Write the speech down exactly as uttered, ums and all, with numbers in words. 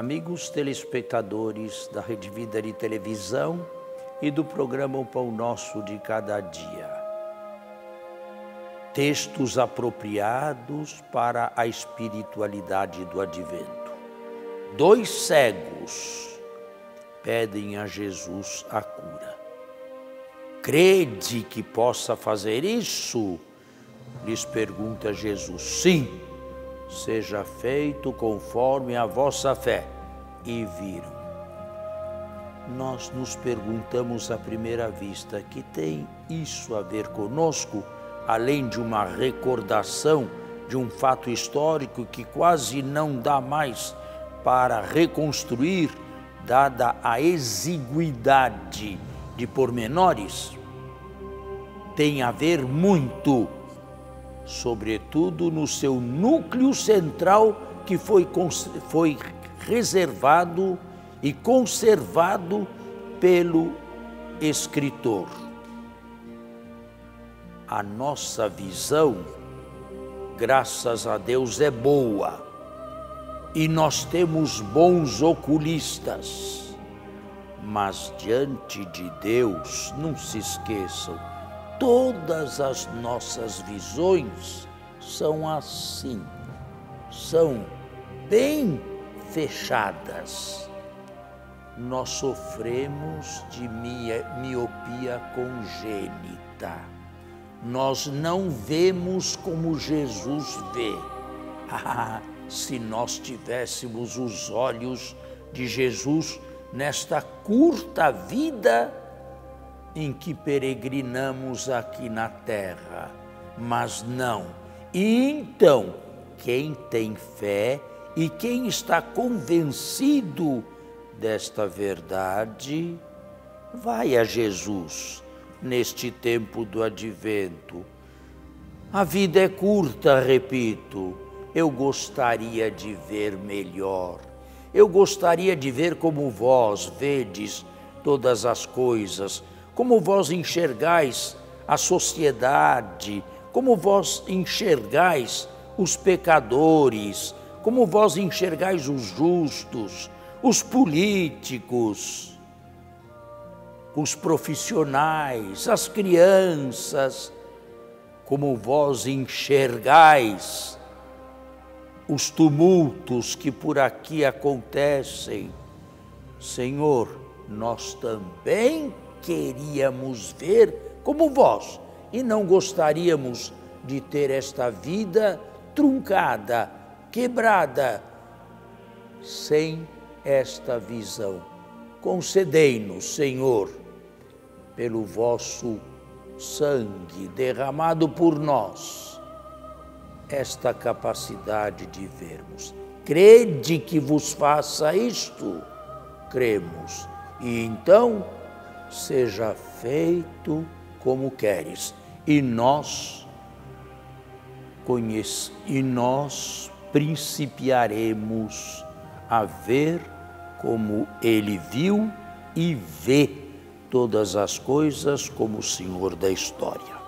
amigos telespectadores da Rede Vida de Televisão e do programa O Pão Nosso de Cada Dia. Textos apropriados para a espiritualidade do Advento. Dois cegos pedem a Jesus a cura. Crede que possa fazer isso? Lhes pergunta Jesus. Sim, seja feito conforme a vossa fé. E viram. Nós nos perguntamos à primeira vista, que tem isso a ver conosco, além de uma recordação de um fato histórico que quase não dá mais para reconstruir, dada a exiguidade de pormenores? Tem a ver muito, sobretudo no seu núcleo central, que foi, foi reservado e conservado pelo escritor. A nossa visão, graças a Deus, é boa e nós temos bons oculistas, mas diante de Deus, não se esqueçam, todas as nossas visões são assim, são bem fechadas. Nós sofremos de miopia congênita. Nós não vemos como Jesus vê. Ah, se nós tivéssemos os olhos de Jesus nesta curta vida em que peregrinamos aqui na terra. Mas não. E então, quem tem fé e quem está convencido desta verdade, vai a Jesus neste tempo do Advento. A vida é curta, repito. Eu gostaria de ver melhor. Eu gostaria de ver como vós vedes todas as coisas, como vós enxergais a sociedade, como vós enxergais os pecadores, como vós enxergais os justos, os políticos, os profissionais, as crianças, como vós enxergais os tumultos que por aqui acontecem. Senhor, nós também queríamos ver como vós e não gostaríamos de ter esta vida truncada, quebrada, sem esta visão. Concedei-nos, Senhor, pelo vosso sangue derramado por nós, esta capacidade de vermos. Crede que vos faça isto? Cremos. E então, seja feito como queres. E nós, conhece, e nós principiaremos a ver como ele viu e vê todas as coisas como o Senhor da história.